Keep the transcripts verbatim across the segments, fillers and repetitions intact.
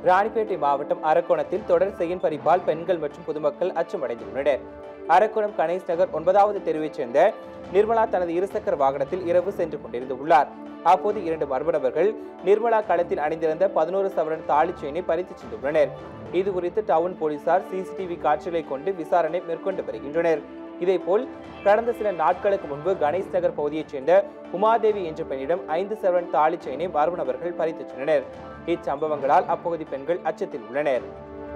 ராணிப்பேட்டை மாவட்டம் அரக்கோணத்தில் தொடர் செயின் பறிப்பால் பெண்கள் மற்றும் பொதுமக்கள் அச்சமடைந்துள்ளனர். அரக்கோணம் கணேஷ் நகர் ஒன்பதாவது தெருவைச் சேர்ந்த நிர்மலா தனது இருசக்கர வாகனத்தில் இரவு சென்று கொண்டிருந்து உள்ளார். அப்போது இரண்டு மர்ம நபர்கள் நிர்மலா களத்தில் அணிந்திருந்த பதினோரு சவரன் தாலி செயினை பறித்து சென்றுள்ளனர். இதுகுறித்து டவுன் போலீசார் சிசிடிவி காட்சிகளை கொண்டு விசாரணை மேற்கொண்டு வருகின்றனர். இதேபோல் கடந்த சில நாட்களுக்கு முன்பு கணேஷ் நகர் பகுதியைச் சேர்ந்த உமாதேவி என்ற பெண்ணிடம் ஐந்து சவரன் தாலி செயினை மர்ம நபர்கள் பறித்து சென்றனர். இச்சம்பவங்களால் அப்பகுதி பெண்கள் அச்சத்தில் உள்ளனர்.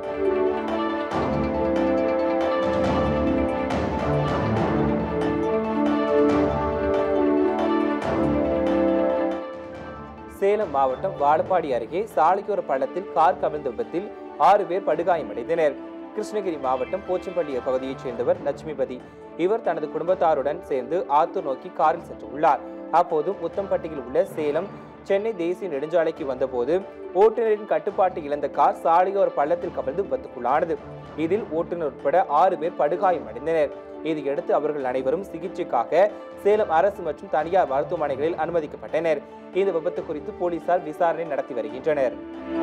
சேலம் மாவட்டம் வாழப்பாடி அருகே சாலையோர பள்ளத்தில் கார் கவிழ்ந்த விபத்தில் ஆறு பேர் படுகாயமடைந்தனர். கிருஷ்ணகிரி மாவட்டம் போச்சம்பள்ளி பகுதியைச் சேர்ந்தவர் லட்சுமிபதி. இவர் தனது குடும்பத்தாருடன் சேர்ந்து ஆத்தூர் நோக்கி காரில் சென்றுள்ளார். அப்போது முத்தம்பட்டியில் உள்ள சேலம் சென்னை தேசிய நெடுஞ்சாலைக்கு வந்தபோது ஓட்டுநரின் கட்டுப்பாட்டு இழந்த கார் சாலையோர பள்ளத்தில் கவிழ்ந்து விபத்துக்குள்ளானது. இதில் ஓட்டுநர் உட்பட ஆறு பேர் படுகாயமடைந்தனர். இதையடுத்து அவர்கள் அனைவரும் சிகிச்சைக்காக சேலம் அரசு மற்றும் தனியார் மருத்துவமனைகளில் அனுமதிக்கப்பட்டனர். இந்த விபத்து குறித்து போலீசார் விசாரணை நடத்தி வருகின்றனர்.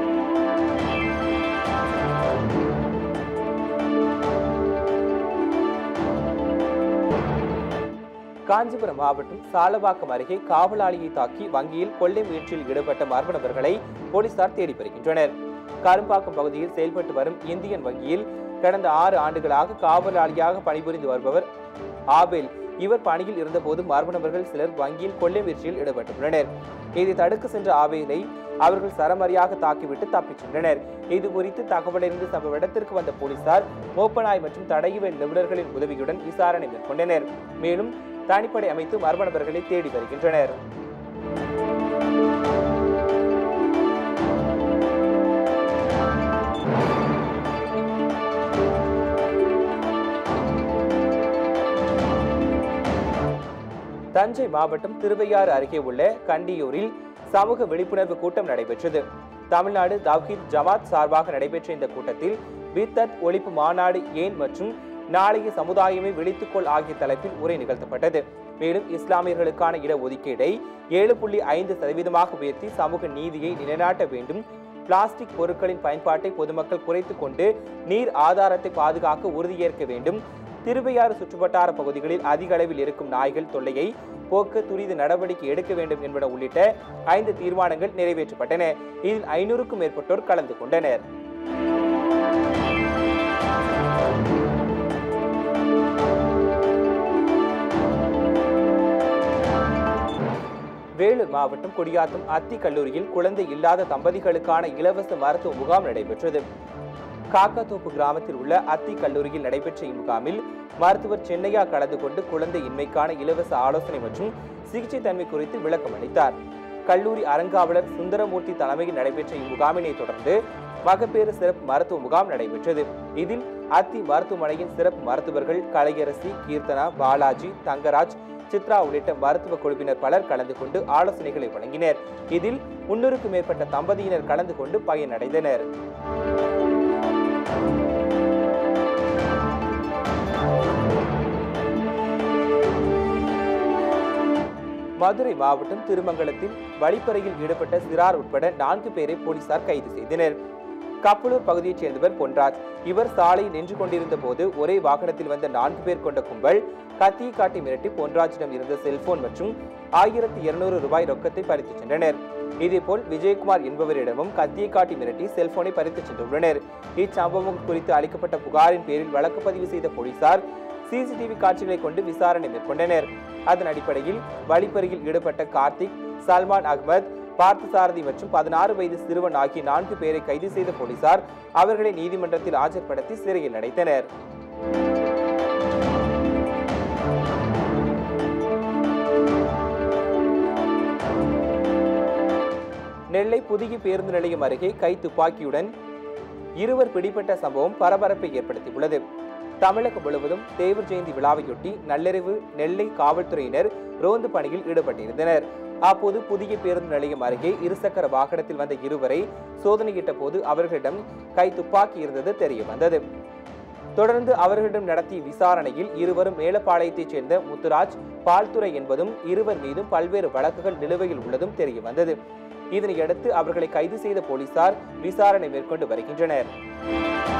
காஞ்சிபுரம் மாவட்டம் சாலவாக்கம் அருகே காவலாளியை தாக்கி வங்கியில் கொள்ளை முயற்சியில் ஈடுபட்ட மர்ம நபர்களை போலீசார் தேடி வருகின்றனர். கரும்பாக்கம் பகுதியில் செயல்பட்டு வரும் இந்தியன் வங்கியில் கடந்த ஆறு ஆண்டுகளாக காவலாளியாக பணிபுரிந்து வருபவர் ஆபேல். இவர் பணியில் இருந்தபோது மர்ம நபர்கள் சிலர் வங்கியில் கொள்ளை முயற்சியில் ஈடுபட்டுள்ளனர். இதை தடுக்க சென்ற ஆபேலை அவர்கள் சரமரியாக தாக்கிவிட்டு தப்பிச் சென்றனர். இது குறித்து தகவலறிந்து சம்பவ இடத்திற்கு வந்த போலீசார் மோப்பநாய் மற்றும் தடயவியல் நிபுணர்களின் உதவியுடன் விசாரணை மேற்கொண்டனர். மேலும் தனிப்படை அமைத்து மர்ம நபர்களை தேடி வருகின்றனர். தஞ்சை மாவட்டம் திருவையாறு அருகே உள்ள கண்டியூரில் சமூக விழிப்புணர்வு கூட்டம் நடைபெற்றது. தமிழ்நாடு தவ்ஹீத் ஜமாத் சார்பாக நடைபெற்ற இந்த கூட்டத்தில் பித்தத் ஒழிப்பு மாநாடு ஏன் மற்றும் நாளைய சமுதாயமே விழித்துக்கொள் ஆகிய தலைப்பில் உரை நிகழ்த்தப்பட்டது. மேலும் இஸ்லாமியர்களுக்கான இட ஒதுக்கீடை ஏழு புள்ளி ஐந்து சதவீதமாக உயர்த்தி சமூக நீதியை நிலைநாட்ட வேண்டும், பிளாஸ்டிக் பொருட்களின் பயன்பாட்டை பொதுமக்கள் குறைத்துக் கொண்டு நீர் ஆதாரத்தை பாதுகாக்க உறுதியேற்க வேண்டும், திருவையாறு சுற்றுவட்டார பகுதிகளில் அதிக அளவில் இருக்கும் நாய்கள் தொல்லையை போக்க துரித நடவடிக்கை எடுக்க வேண்டும் என்பன உள்ளிட்ட ஐந்து தீர்மானங்கள் நிறைவேற்றப்பட்டன. இதில் ஐநூறுக்கும் மேற்பட்டோர் கலந்து கொண்டனர். வேலூர் மாவட்டம் குடியாத்தம் அத்தி கல்லூரியில் குழந்தை இல்லாத தம்பதிகளுக்கான இலவச மருத்துவ முகாம் நடைபெற்றது. காக்காத்தோப்பு கிராமத்தில் உள்ள அத்தி கல்லூரியில் நடைபெற்ற இம்முகாமில் மருத்துவர் சென்னையா கலந்து கொண்டு குழந்தை இன்மைக்கான இலவச ஆலோசனை மற்றும் சிகிச்சை தன்மை குறித்து விளக்கம் அளித்தார். கல்லூரி அறங்காவலர் சுந்தரமூர்த்தி தலைமையில் நடைபெற்ற இம்முகாமினை தொடர்ந்து மகப்பேறு சிறப்பு மருத்துவ முகாம் நடைபெற்றது. இதில் அத்தி மருத்துவமனையின் சிறப்பு மருத்துவர்கள் கலையரசி, கீர்த்தனா, பாலாஜி, தங்கராஜ், சித்ரா உள்ளிட்ட மருத்துவ குழுவினர் பலர் கலந்து கொண்டு ஆலோசனைகளை வழங்கினர். இதில் முன்னூறுக்கும் மேற்பட்ட தம்பதியினர் கலந்து கொண்டு பயனடைந்தனர். மதுரை மாவட்டம் திருமங்கலத்தில் வழிப்பறையில் ஈடுபட்ட சிறார் உட்பட நான்கு பேரை போலீசார் கைது செய்தனர். கப்பலூர் பகுதியைச் சேர்ந்தவர் பொன்ராஜ். இவர் சாலையில் நின்று கொண்டிருந்த போது ஒரே வாகனத்தில் வந்த நான்கு பேர் கொண்ட கும்பல் கத்தியை காட்டி மிரட்டி பொன்ராஜிடம் இருந்த செல்போன் மற்றும் ஆயிரத்தி இருநூறு ரூபாய் ரொக்கத்தை பறித்து சென்றனர். இதேபோல் விஜயகுமார் என்பவரிடமும் கத்தியை காட்டி மிரட்டி செல்போனை பறித்து சென்றுள்ளனர். இச்சம்பவம் குறித்து அளிக்கப்பட்ட புகாரின் பேரில் வழக்கு பதிவு செய்த போலீசார் சிசிடிவி காட்சிகளை கொண்டு விசாரணை மேற்கொண்டனர். அதன் அடிப்படையில் வழிப்பறியில் ஈடுபட்ட கார்த்திக், சல்மான் அகமது, பார்த்தசாரதி மற்றும் பதினாறு வயது சிறுவன் ஆகிய நான்கு பேரை கைது செய்த போலீசார் அவர்களை நீதிமன்றத்தில் ஆஜர்படுத்தி சிறையில் அடைத்தனர். நெல்லை புதிய பேருந்து நிலையம் அருகே கை துப்பாக்கியுடன் இருவர் பிடிபட்ட சம்பவம் பரபரப்பை ஏற்படுத்தியுள்ளது. தமிழகம் முழுவதும் தேவர் ஜெயந்தி விழாவையொட்டி நள்ளிரவு நெல்லை காவல்துறையினர் ரோந்து பணியில் ஈடுபட்டிருந்தனர். அப்போது புதிய பேருந்து நிலையம் அருகே இருசக்கர வாகனத்தில் வந்த இருவரை சோதனையிட்ட போது அவர்களிடம் கை துப்பாக்கி இருந்தது தெரிய வந்தது. தொடர்ந்து அவர்களிடம் நடத்திய விசாரணையில் இருவரும் மேலப்பாளையத்தைச் சேர்ந்த முத்துராஜ், பால்துறை என்பதும் இருவர் மீதும் பல்வேறு வழக்குகள் நிலுவையில் உள்ளதும் தெரிய வந்தது. இதனையடுத்து அவர்களை கைது செய்த போலீசார் விசாரணை மேற்கொண்டு வருகின்றனர்.